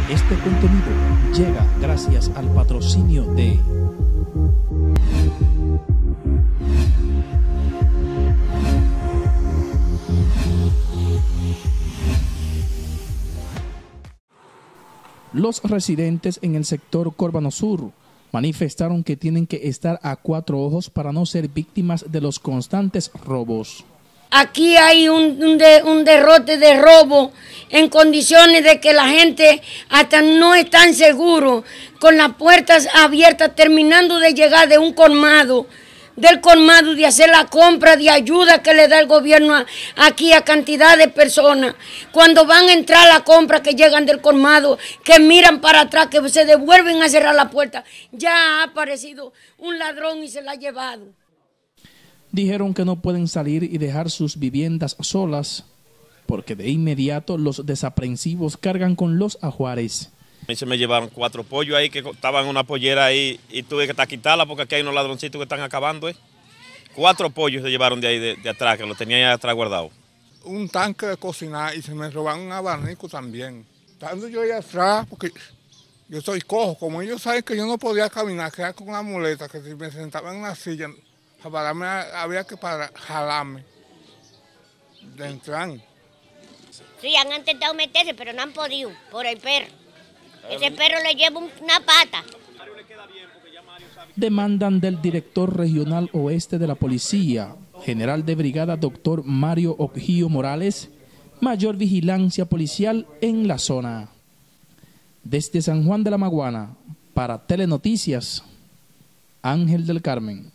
Este contenido llega gracias al patrocinio de los residentes en el sector Corbano Sur manifestaron que tienen que estar a cuatro ojos para no ser víctimas de los constantes robos. Aquí hay un derrote de robo en condiciones de que la gente hasta no están seguros, con las puertas abiertas, terminando de llegar de un colmado, de hacer la compra de ayuda que le da el gobierno aquí a cantidad de personas. Cuando van a entrar a la compra, que llegan del colmado, que miran para atrás, que se devuelven a cerrar la puerta, ya ha aparecido un ladrón y se la ha llevado. Dijeron que no pueden salir y dejar sus viviendas solas, porque de inmediato los desaprensivos cargan con los ajuares. A mí se me llevaron 4 pollos ahí que estaban en una pollera ahí y tuve que quitarla porque aquí hay unos ladroncitos que están acabando. 4 pollos se llevaron de ahí de atrás, que los tenía ahí atrás guardados. Un tanque de cocinar y se me robaron un abanico también. Estando yo ahí atrás, porque yo soy cojo, como ellos saben que yo no podía caminar, quedar con una muleta, que si me sentaba en una silla, había que jalarme de entrar. Sí, han intentado meterse, pero no han podido, por el perro. Ese perro le lleva una pata. Demandan del director regional oeste de la policía, general de brigada Dr. Mario Ogío Morales, mayor vigilancia policial en la zona. Desde San Juan de la Maguana, para Telenoticias, Ángel del Carmen.